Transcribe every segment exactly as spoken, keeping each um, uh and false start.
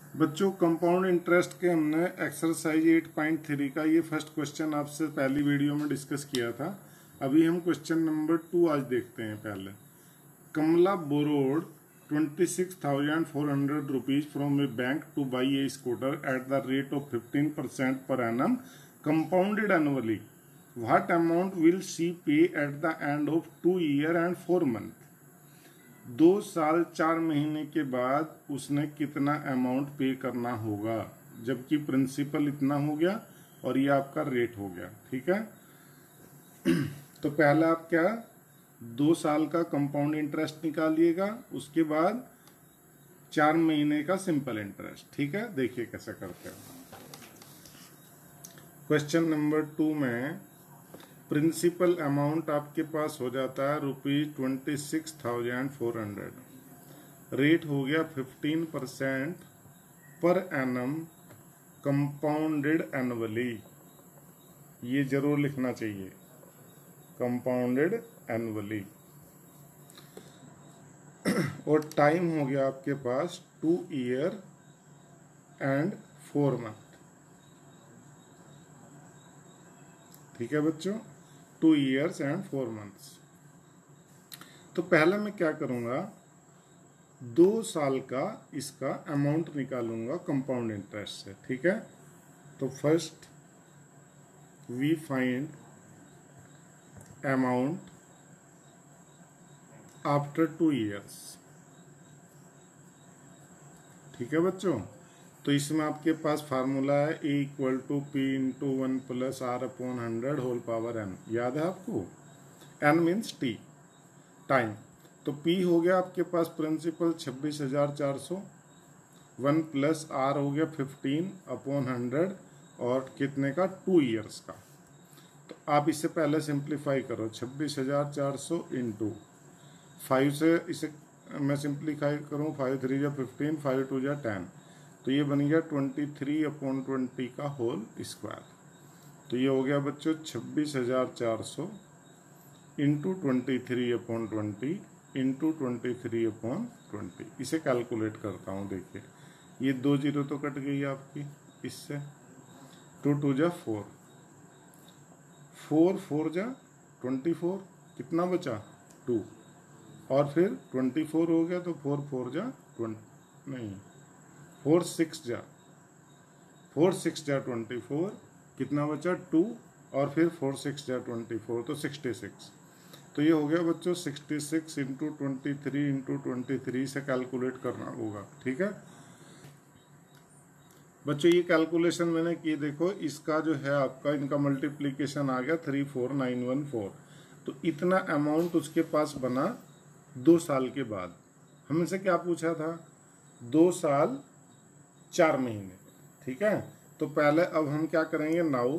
बच्चों compound interest के हमने एक्सरसाइज आठ पॉइंट थ्री का ये फर्स्ट क्वेश्चन आपसे पहली वीडियो में डिस्कस किया था। अभी हम क्वेश्चन नंबर टू आज देखते हैं। पहले Kamala borrowed twenty six thousand four hundred rupees from a bank to buy a scooter at the rate of fifteen percent per annum compounded annually. What amount will she pay at the end of two year and four month. दो साल चार महीने के बाद उसने कितना amount पे करना होगा, जबकि प्रिंसिपल इतना हो गया और ये आपका रेट हो गया। ठीक है, तो पहला आप क्या दो साल का कंपाउंड इंटरेस्ट निकालिएगा, उसके बाद चार महीने का सिंपल इंटरेस्ट। ठीक है, देखिए कैसे करते हैं। क्वेश्चन नंबर टू में प्रिंसिपल अमाउंट आपके पास हो जाता है rupees twenty six thousand four hundred. Rate हो गया fifteen percent per annum compounded annually. ये जरूर लिखना चाहिए, कंपाउंडेड एनुअली। और टाइम हो गया आपके पास two year and four month. ठीक है बच्चों, two years and four months. तो पहले मैं क्या करूंगा, दो साल का इसका अमाउंट निकालूंगा कंपाउंड इंटरेस्ट से। ठीक है, तो first we find amount after two years. ठीक है बच्चों, तो इसमें आपके पास फार्मूला है A equal to P into one plus R upon hundred whole power N. याद है आपको, एन मीन्स टी, टाइम। तो पी हो गया आपके पास प्रिंसिपल छब्बीस हजार चार सौ, वन प्लस आर हो गया फिफ्टीन अपॉन हंड्रेड, और कितने का, टू ईयर्स का। तो आप इसे पहले सिंप्लीफाई करो, छब्बीस हजार चार सौ इंटू फाइव से इसे मैं सिंप्लीफाई करूँ, फाइव थ्री जा फिफ्टीन, फाइव टू जा टेन, तो ये बन गया ट्वेंटी थ्री अपॉन ट्वेंटी का होल स्क्वायर। तो ये हो गया बच्चों छब्बीस हजार चार सौ into twenty three upon twenty into twenty three upon twenty. इसे कैलकुलेट करता हूँ। देखिए ये दो जीरो तो कट गई आपकी इससे, टू टू जा फोर, फोर फोर जा ट्वेंटी फोर, कितना बचा टू, और फिर ट्वेंटी फोर हो गया तो फोर फोर जा ट्वेंटी, नहीं फोर सिक्स जा फोर सिक्स जा ट्वेंटी फोर, कितना बचा टू, और फिर फोर सिक्स जा ट्वेंटी फोर, तो सिक्सटी सिक्स। तो ये हो गया बच्चों sixty six into twenty three into twenty three से कैलकुलेट करना होगा। ठीक है बच्चों, ये कैलकुलेशन मैंने की। देखो इसका जो है आपका इनका मल्टीप्लीकेशन आ गया three four nine one four. तो इतना अमाउंट उसके पास बना दो साल के बाद। हमसे क्या पूछा था, दो साल चार महीने। ठीक है, तो पहले अब हम क्या करेंगे, now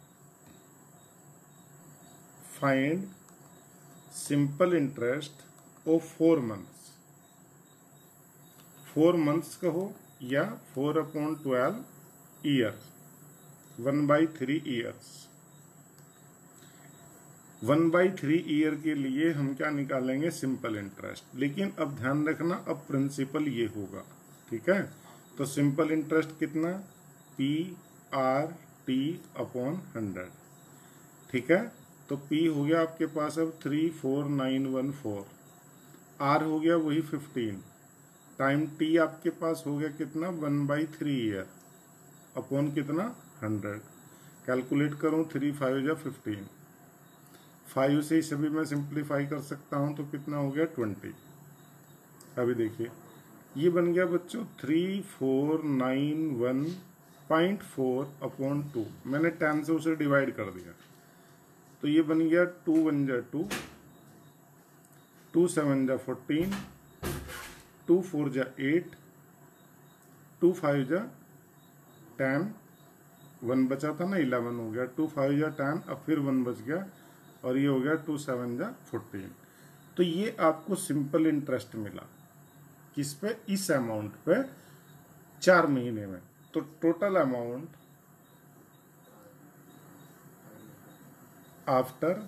find simple interest of four months. Four months कहो या four upon twelve year, one by three years. One by three year के लिए हम क्या निकालेंगे, सिंपल इंटरेस्ट। लेकिन अब ध्यान रखना, अब प्रिंसिपल ये होगा। ठीक है, तो सिंपल इंटरेस्ट कितना, P R T upon hundred. ठीक है, तो पी हो गया आपके पास अब three four nine one four, R हो गया वही फिफ्टीन, टाइम टी आपके पास हो गया कितना, one by three year upon कितना, हंड्रेड। कैलकुलेट करूं, थ्री फाइव जा फिफ्टीन, फाइव से इसे भी मैं सिंप्लीफाई कर सकता हूं, तो कितना हो गया ट्वेंटी। अभी देखिए ये बन गया बच्चों three four nine one point four upon two, मैंने टेन से उसे डिवाइड कर दिया, तो ये बन गया टू वन जा टू, टू सेवन जा फोर्टीन, टू फोर जा एट, टू फाइव जा टेन, वन बचा था ना इलेवन हो गया, टू फाइव जा टेन, अब फिर वन बच गया, और ये हो गया टू सेवन जा फोर्टीन। तो ये आपको सिंपल इंटरेस्ट मिला किस पे, इस अमाउंट पे चार महीने में। तो total amount after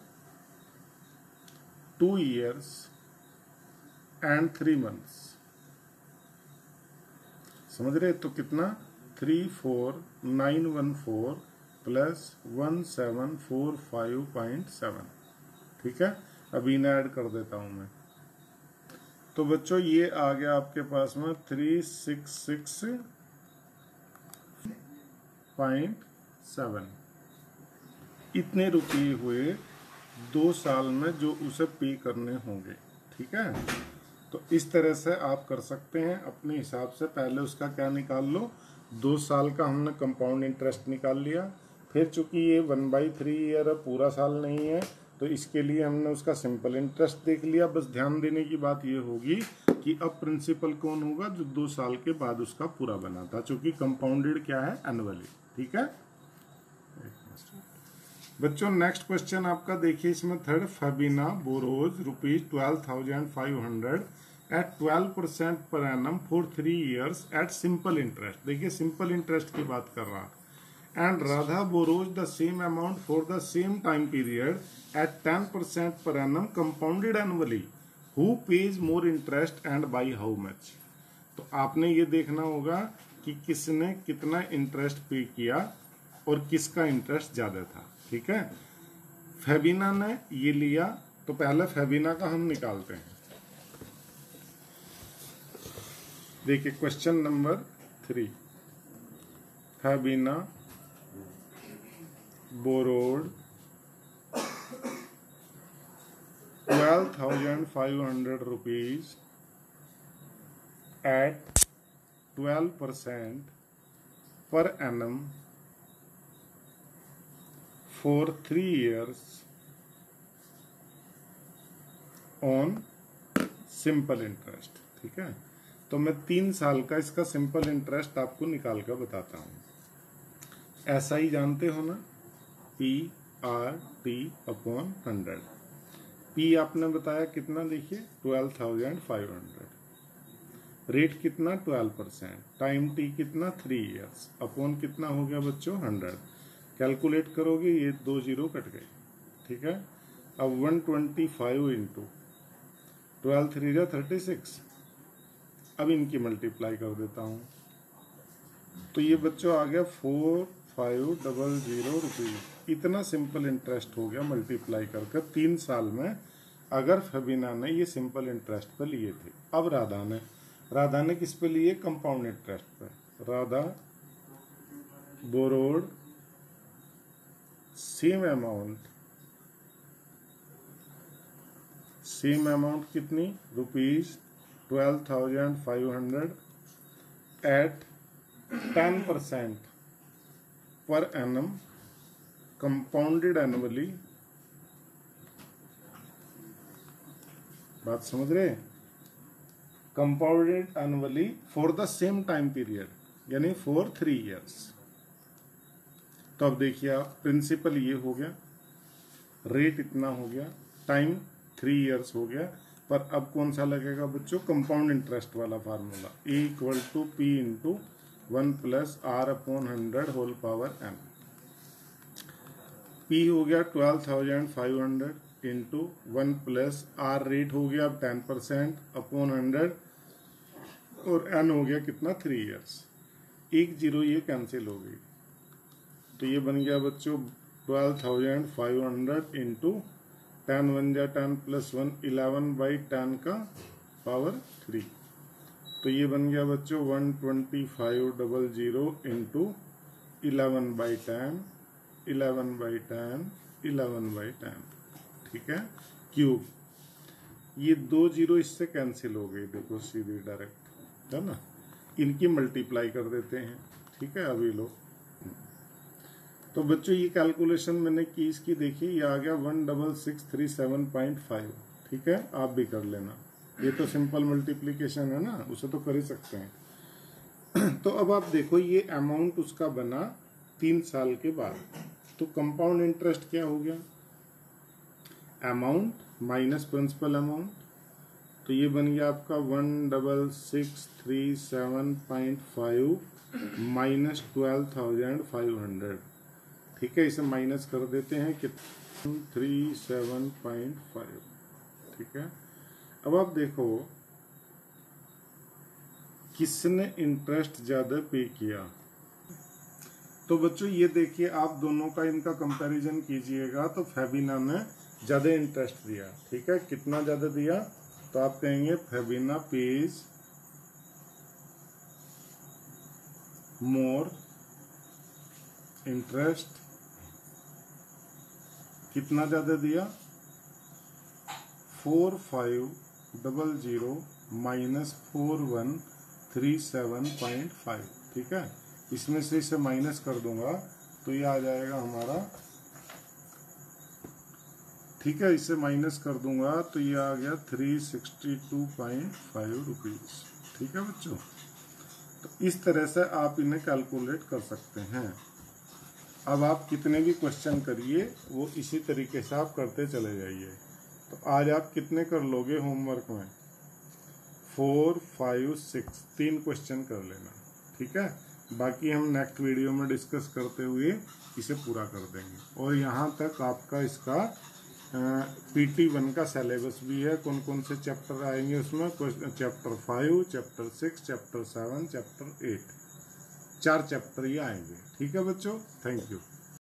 two years and three months, समझ रहे? तो कितना, three four nine one four plus one seven four five point seven. ठीक है, अभी इन्हें ऐड कर देता हूं मैं। तो बच्चों ये आ गया आपके पास में three six six point seven. इतने रुपये हुए दो साल में जो उसे पे करने होंगे। ठीक है, तो इस तरह से आप कर सकते हैं अपने हिसाब से। पहले उसका क्या निकाल लो, दो साल का हमने कंपाउंड इंटरेस्ट निकाल लिया। फिर चूंकि ये वन बाई थ्री ईयर है, पूरा साल नहीं है, तो इसके लिए हमने उसका सिंपल इंटरेस्ट देख लिया। बस ध्यान देने की बात ये होगी कि अब प्रिंसिपल कौन होगा, जो दो साल के बाद उसका पूरा बना था, चूंकि कंपाउंडेड क्या है, एनुअली। ठीक है बच्चों, नेक्स्ट क्वेश्चन आपका देखिए इसमें third. Fabina borrows rupees twelve thousand five hundred at twelve percent per annum for three years at simple interest. देखिए सिंपल इंटरेस्ट की बात कर रहा। And Radha borrows the same amount for the same time period at ten percent per annum compounded annually. Who pays more interest and by how much. तो आपने ये देखना होगा कि किसने कितना इंटरेस्ट पे किया और किसका इंटरेस्ट ज्यादा था। ठीक है, फेबिना ने ये लिया, तो पहले फेबिना का हम निकालते हैं। देखिए question number three. Fabina borrowed twelve thousand five hundred rupees at twelve percent per annum for three years on simple interest। ठीक है, तो मैं तीन साल का इसका सिंपल इंटरेस्ट आपको निकाल कर बताता हूं। ऐसा ही जानते हो ना, P R T upon hundred. P आपने बताया कितना, देखिए twelve thousand five hundred. Rate कितना, ट्वेल्व परसेंट। टाइम टी कितना, थ्री इयर्स। अपॉन कितना हो गया बच्चों, हंड्रेड। कैलकुलेट करोगे ये दो जीरो कट गए। ठीक है, अब one twenty five into twelve three जा थर्टी सिक्स। अब इनकी मल्टीप्लाई कर देता हूं, तो ये बच्चों आ गया four five double zero rupees. इतना सिंपल इंटरेस्ट हो गया मल्टीप्लाई करके तीन साल में, अगर फबीना ने ये सिंपल इंटरेस्ट पे लिए थे। अब राधा ने राधा ने किस पे लिए, कंपाउंड इंटरेस्ट पे। Radha borrowed same amount same amount कितनी, rupees twelve thousand five hundred at ten percent per annum compounded annually. बात समझ रहे, compounded annually for the same time period, यानी फॉर थ्री इयर्स। तो अब देखिए आप, प्रिंसिपल ये हो गया, रेट इतना हो गया, टाइम थ्री इयर्स हो गया, पर अब कौन सा लगेगा बच्चों, कंपाउंड इंटरेस्ट वाला formula. A equal to P into one plus R upon hundred whole power N. P हो गया twelve thousand five hundred into one plus R, rate हो गया अब टेन परसेंट अपॉन हंड्रेड, और एन हो गया कितना, थ्री इयर्स। एक जीरो ये कैंसिल हो गई, तो ये बन गया बच्चों twelve thousand five hundred into ten one जा ten plus one, eleven by ten का पावर थ्री। तो ये बन गया बच्चों one twenty five double zero into eleven by ten, eleven by ten, eleven by ten. ठीक है, क्यूब। ये दो जीरो इससे कैंसिल हो गई, देखो सीधी डायरेक्ट, है ना। इनकी मल्टीप्लाई कर देते हैं। ठीक है, अभी लो, तो बच्चों ये कैलकुलेशन मैंने की इसकी, देखिए ये आ गया one double six three seven point five. ठीक है, आप भी कर लेना, ये तो सिंपल मल्टीप्लीकेशन है ना, उसे तो कर ही सकते हैं। तो अब आप देखो ये अमाउंट उसका बना तीन साल के बाद, तो कंपाउंड इंटरेस्ट क्या हो गया, अमाउंट माइनस प्रिंसिपल अमाउंट, तो ये बन गया आपका one double six three seven point five minus twelve thousand five hundred. ठीक है, इसे माइनस कर देते हैं कि थ्री सेवन पॉइंट फाइव। ठीक है, अब आप देखो किसने इंटरेस्ट ज्यादा पे किया। तो बच्चों ये देखिए, आप दोनों का इनका कंपैरिजन कीजिएगा तो फेबिना ने ज्यादा इंटरेस्ट दिया। ठीक है, कितना ज्यादा दिया, तो आप कहेंगे फेबिना पेज मोर इंटरेस्ट। कितना ज्यादा दिया, four five double zero minus four one three seven point five. ठीक है, इसमें से इसे माइनस कर दूंगा तो ये आ जाएगा हमारा। ठीक है, इसे माइनस कर दूंगा तो ये आ गया three sixty two point five rupees. ठीक है बच्चों, तो इस तरह से आप इन्हें कैलकुलेट कर सकते हैं। अब आप कितने भी क्वेश्चन करिए वो इसी तरीके से आप करते चले जाइए। तो आज आप कितने कर लोगे होमवर्क में, फोर फाइव सिक्स, तीन क्वेश्चन कर लेना। ठीक है, बाकी हम नेक्स्ट वीडियो में डिस्कस करते हुए इसे पूरा कर देंगे। और यहाँ तक आपका इसका पीटी वन का सिलेबस भी है, कौन कौन से चैप्टर आएंगे उसमें, chapter five, chapter six, chapter seven, chapter eight, चार चैप्टर ये आएंगे। ठीक है बच्चों, थैंक यू।